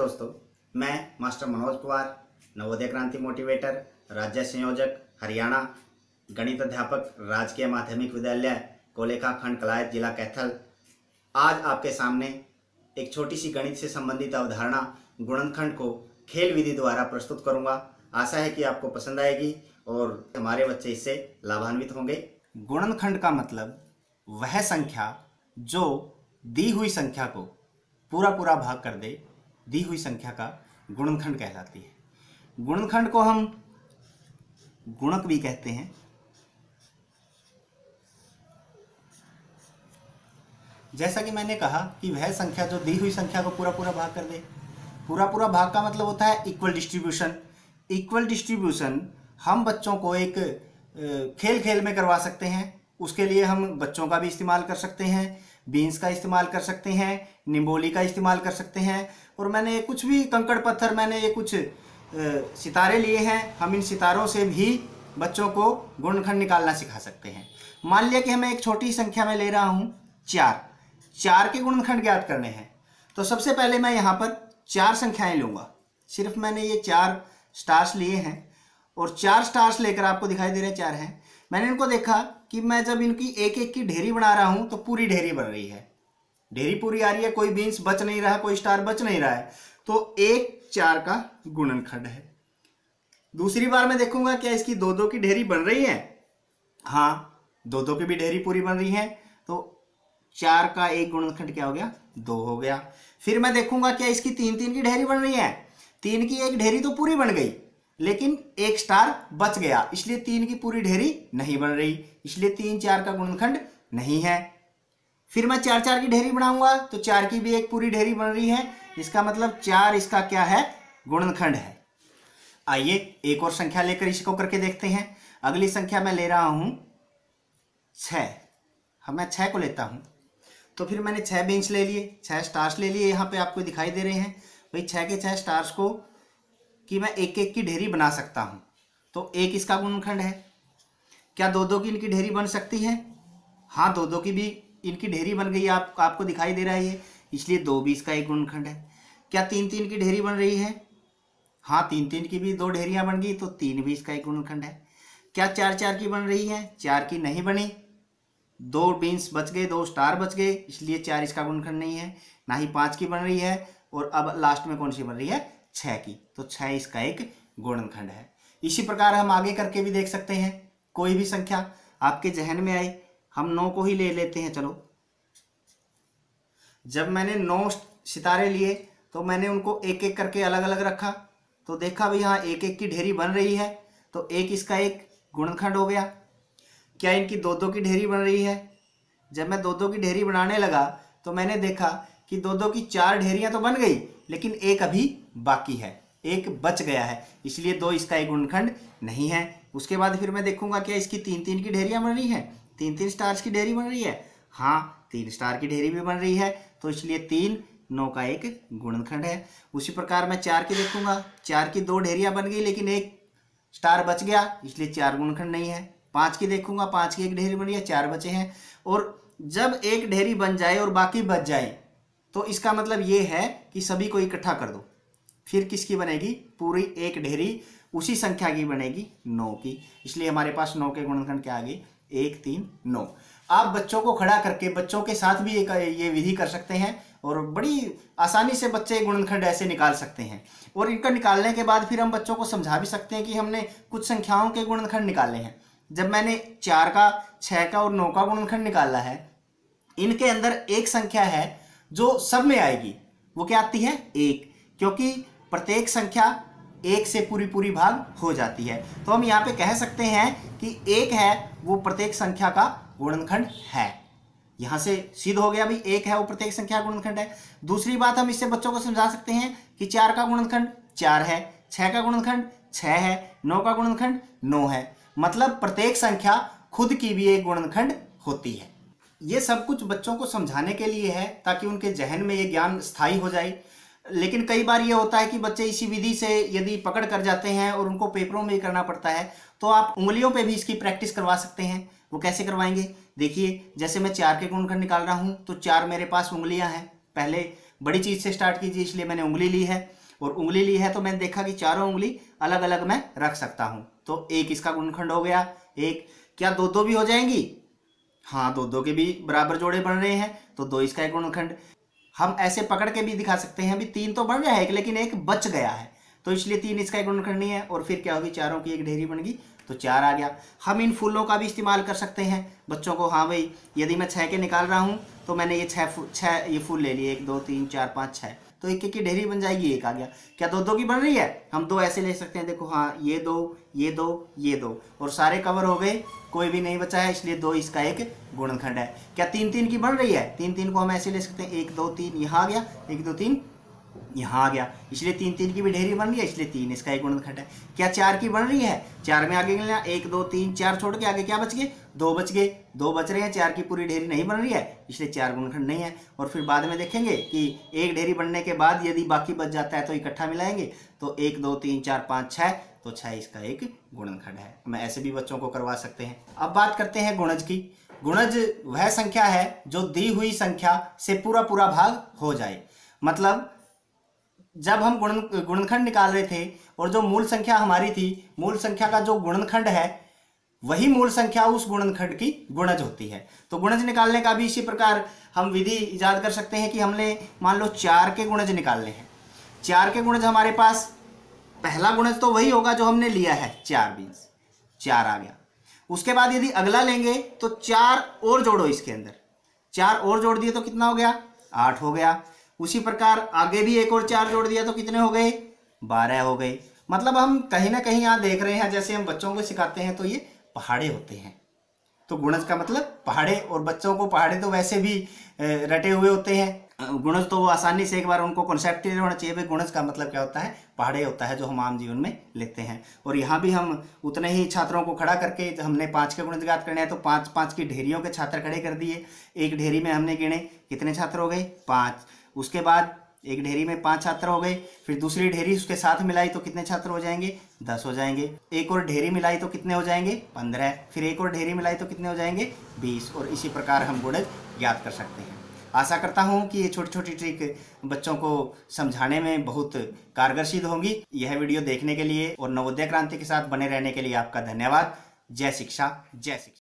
दोस्तों, मैं मास्टर मनोज कुमार, नवोदय क्रांति मोटिवेटर, राज्य संयोजक हरियाणा, गणित अध्यापक, राजकीय माध्यमिक विद्यालय कोलेखा खंड कलायत, जिला कैथल। आज आपके सामने एक छोटी सी गणित से संबंधित अवधारणा गुणनखंड को खेल विधि द्वारा प्रस्तुत करूंगा। आशा है कि आपको पसंद आएगी और हमारे बच्चे इससे लाभान्वित होंगे। गुणनखंड का मतलब वह संख्या जो दी हुई संख्या को पूरा भाग कर दे, दी हुई संख्या का गुणनखंड कहलाती है। गुणनखंड को हम गुणक भी कहते हैं। जैसा कि मैंने कहा कि वह संख्या जो दी हुई संख्या को पूरा भाग कर दे। पूरा भाग का मतलब होता है इक्वल डिस्ट्रीब्यूशन। इक्वल डिस्ट्रीब्यूशन हम बच्चों को एक खेल में करवा सकते हैं। उसके लिए हम बच्चों का भी इस्तेमाल कर सकते हैं, बीन्स का इस्तेमाल कर सकते हैं, निम्बोली का इस्तेमाल कर सकते हैं। और मैंने कुछ भी कंकड़ पत्थर, मैंने ये कुछ सितारे लिए हैं। हम इन सितारों से भी बच्चों को गुणनखंड निकालना सिखा सकते हैं। मान लिया कि हमें एक छोटी संख्या में ले रहा हूँ 4 के गुणनखंड ज्ञात करने हैं। तो सबसे पहले मैं यहाँ पर 4 संख्याएं लूँगा। सिर्फ मैंने ये 4 स्टार्स लिए हैं और 4 स्टार्स लेकर आपको दिखाई दे रहे 4 हैं। मैंने इनको देखा कि मैं जब इनकी एक की ढेरी बना रहा हूं तो पूरी ढेरी बन रही है, ढेरी पूरी आ रही है, कोई बीन्स बच नहीं रहा, कोई स्टार बच नहीं रहा है। तो 1 4 का गुणनखंड है। दूसरी बार मैं देखूंगा क्या इसकी 2 की ढेरी बन रही है। हाँ, 2 की भी ढेरी पूरी बन रही है। तो 4 का एक गुणनखंड क्या हो गया? 2 हो गया। फिर मैं देखूंगा क्या इसकी 3 की ढेरी बन रही है। 3 की एक ढेरी तो पूरी बन गई, लेकिन एक स्टार बच गया, इसलिए 3 की पूरी ढेरी नहीं बन रही, इसलिए 3 4 का गुणनखंड नहीं है। फिर मैं 4 की ढेरी बनाऊंगा तो 4 की भी एक पूरी ढेरी बन रही है, इसका मतलब 4 इसका क्या है? गुणनखंड है। आइए एक और संख्या लेकर इसको करके देखते हैं। अगली संख्या मैं ले रहा हूं 6। मैं 6 को लेता हूं। तो फिर मैंने 6 बीन्स ले लिए, 6 स्टार्स ले लिए। यहाँ पे आपको दिखाई दे रहे हैं भाई 6 के 6 स्टार्स को कि मैं एक की ढेरी बना सकता हूं। तो 1 इसका गुणनखंड है। क्या 2 की इनकी ढेरी बन सकती है? हाँ, 2 की भी इनकी ढेरी बन गई, आपको दिखाई दे रहा है, इसलिए 2 भी इसका एक गुणनखंड है। क्या 3 की ढेरी बन रही है? हाँ, 3 की भी 2 ढेरियां बन गई, तो 3 भी इसका एक गुणनखंड है। क्या 4 की बन रही है? 4 की नहीं बनी, 2 बीन्स बच गए, 2 स्टार बच गए, इसलिए 4 इसका गुणनखंड नहीं है। ना ही 5 की बन रही है, और अब लास्ट में कौन सी बन रही है? 6 की, तो 6 इसका एक गुणनखंड है। इसी प्रकार हम आगे करके भी देख सकते हैं। कोई भी संख्या आपके जहन में आए, हम 9 को ही ले लेते हैं। चलो, जब मैंने 9 सितारे लिए तो मैंने उनको एक करके अलग रखा, तो देखा भाई हाँ 1 की ढेरी बन रही है, तो 1 इसका एक गुणनखंड हो गया। क्या इनकी 2 की ढेरी बन रही है? जब मैं 2 की ढेरी बनाने लगा तो मैंने देखा कि 2 की 4 ढेरियां तो बन गई, लेकिन एक अभी बाकी है, एक बच गया है, इसलिए 2 इसका एक गुणनखंड नहीं है। उसके बाद फिर मैं देखूंगा क्या इसकी 3 की ढेरियां बन रही है, 3 स्टार्स की ढेरी बन रही है। हाँ, 3 स्टार की ढेरी भी बन रही है, तो इसलिए 3 9 का एक गुणनखंड है। उसी प्रकार मैं 4 की देखूंगा, 4 की 2 ढेरियां बन गई, लेकिन एक स्टार बच गया, इसलिए 4 गुणनखंड नहीं है। 5 की देखूंगा, 5 की एक ढेरी बन रही है, 4 बचे हैं। और जब एक ढेरी बन जाए और बाकी बच जाए, तो इसका मतलब ये है कि सभी को इकट्ठा कर दो, फिर किसकी बनेगी? पूरी एक ढेरी उसी संख्या की बनेगी, 9 की। इसलिए हमारे पास 9 के गुणनखंड क्या आ गए? 1 3 9। आप बच्चों को खड़ा करके बच्चों के साथ भी ये विधि कर सकते हैं, और बड़ी आसानी से बच्चे गुणनखंड ऐसे निकाल सकते हैं। और इनका निकालने के बाद फिर हम बच्चों को समझा भी सकते हैं कि हमने कुछ संख्याओं के गुणनखंड निकाले हैं। जब मैंने 4 का, 6 का और 9 का गुणनखंड निकाला है, इनके अंदर एक संख्या है जो सब में आएगी। वो क्या आती है? 1, क्योंकि प्रत्येक संख्या 1 से पूरी भाग हो जाती है। तो हम यहाँ पे कह सकते हैं कि 1 है वो प्रत्येक संख्या का गुणनखंड है। यहां से सिद्ध हो गया भाई 1 है वो प्रत्येक संख्या का गुणनखंड है। दूसरी बात हम इससे बच्चों को समझा सकते हैं कि 4 का गुणनखंड 4 है, 6 का गुणनखंड 6 है, 9 का गुणनखंड 9 है। मतलब प्रत्येक संख्या खुद की भी एक गुणनखंड होती है। ये सब कुछ बच्चों को समझाने के लिए है, ताकि उनके जहन में ये ज्ञान स्थायी हो जाए। लेकिन कई बार ये होता है कि बच्चे इसी विधि से यदि पकड़ कर जाते हैं और उनको पेपरों में करना पड़ता है, तो आप उंगलियों पे भी इसकी प्रैक्टिस करवा सकते हैं। वो कैसे करवाएंगे? देखिए, जैसे मैं 4 के गुणनखंड निकाल रहा हूं, तो 4 मेरे पास उंगलियां हैं। पहले बड़ी चीज से स्टार्ट कीजिए, इसलिए मैंने उंगली ली है। और उंगली ली है तो मैंने देखा कि चारों उंगली अलग अलग मैं रख सकता हूं। तो एक इसका गुणनखंड हो गया। एक क्या दो दो भी हो जाएंगी? हाँ, दो दो के भी बराबर जोड़े बन रहे हैं, तो दो इसका एक गुणनखंड। हम ऐसे पकड़ के भी दिखा सकते हैं, अभी तीन तो बन रहा है लेकिन एक बच गया है, तो इसलिए तीन इसका एक गुणनखंड नहीं है। और फिर क्या होगी, चारों की एक ढेरी बन गई तो चार आ गया। हम इन फूलों का भी इस्तेमाल कर सकते हैं बच्चों को। हाँ भाई, यदि मैं 6 के निकाल रहा हूँ तो मैंने ये छः ये फूल ले लिए, 1 2 3 4 5 6, तो एक एक की ढेरी बन जाएगी, एक आ गया। क्या दो दो की बन रही है? हम दो ऐसे ले सकते हैं, देखो, हाँ, ये दो, ये दो, ये दो, और सारे कवर हो गए, कोई भी नहीं बचा है, इसलिए दो इसका एक गुणनखंड है। क्या तीन तीन की बन रही है? तीन तीन को हम ऐसे ले सकते हैं, 1 2 3 यहाँ आ गया, 1 2 3 यहाँ आ गया, इसलिए तीन तीन की भी ढेरी बन रही है, इसलिए तीन इसका एक गुणनखंड है। क्या चार की बन रही है? चार में आगे गिनना, 1 2 3 4 छोड़ के आगे क्या बच गए? दो बच गए, दो बच रहे हैं, चार की पूरी ढेरी नहीं बन रही है, इसलिए चार गुणनखंड नहीं है। और फिर बाद में देखेंगे कि एक ढेरी बनने के बाद यदि बाकी बच जाता है तो इकट्ठा मिलाएंगे, तो 1 2 3 4 5 6, तो 6 इसका एक गुणनखंड है। मैं ऐसे भी बच्चों को करवा सकते हैं। अब बात करते हैं गुणज की। गुणज वह संख्या है जो दी हुई संख्या से पूरा पूरा भाग हो जाए। मतलब जब हम गुणनखंड निकाल रहे थे और जो मूल संख्या हमारी थी, मूल संख्या का जो गुणनखंड है वही मूल संख्या उस गुणनखंड की गुणज होती है। तो गुणज निकालने का भी इसी प्रकार हम विधि इजाद कर सकते हैं कि हमने मान लो 4 के गुणज निकालने हैं। 4 के गुणज हमारे पास, पहला गुणज तो वही होगा जो हमने लिया है, 4 20, 4 आ गया। उसके बाद यदि अगला लेंगे तो 4 और जोड़ो इसके अंदर, 4 और जोड़ दिए तो कितना हो गया? 8 हो गया। उसी प्रकार आगे भी एक और 4 जोड़ दिया तो कितने हो गए? 12 हो गए। मतलब हम कहीं ना कहीं यहाँ देख रहे हैं, जैसे हम बच्चों को सिखाते हैं तो ये पहाड़े होते हैं। तो गुणज का मतलब पहाड़े, और बच्चों को पहाड़े तो वैसे भी रटे हुए होते हैं। गुणज तो वो आसानी से एक बार उनको कॉन्सेप्ट क्लियर होना चाहिए, भाई गुणज का मतलब क्या होता है, पहाड़े होता है जो हम आम जीवन में लेते हैं। और यहाँ भी हम उतने ही छात्रों को खड़ा करके, हमने 5 के गुणज ज्ञात करने हैं तो 5 5 की ढेरियों के छात्र खड़े कर दिए। एक ढेरी में हमने गिने, कितने छात्र हो गए? 5। उसके बाद एक ढेरी में 5 छात्र हो गए, फिर दूसरी ढेरी उसके साथ मिलाई तो कितने छात्र हो जाएंगे? 10 हो जाएंगे। एक और ढेरी मिलाई तो कितने हो जाएंगे? 15। फिर एक और ढेरी मिलाई तो कितने हो जाएंगे? 20। और इसी प्रकार हम गुणज ज्ञात कर सकते हैं। आशा करता हूं कि ये छोटी छोटी ट्रिक बच्चों को समझाने में बहुत कारगर सिद्ध होंगी। यह वीडियो देखने के लिए और नवोदय क्रांति के साथ बने रहने के लिए आपका धन्यवाद। जय शिक्षा, जय शिक्षा।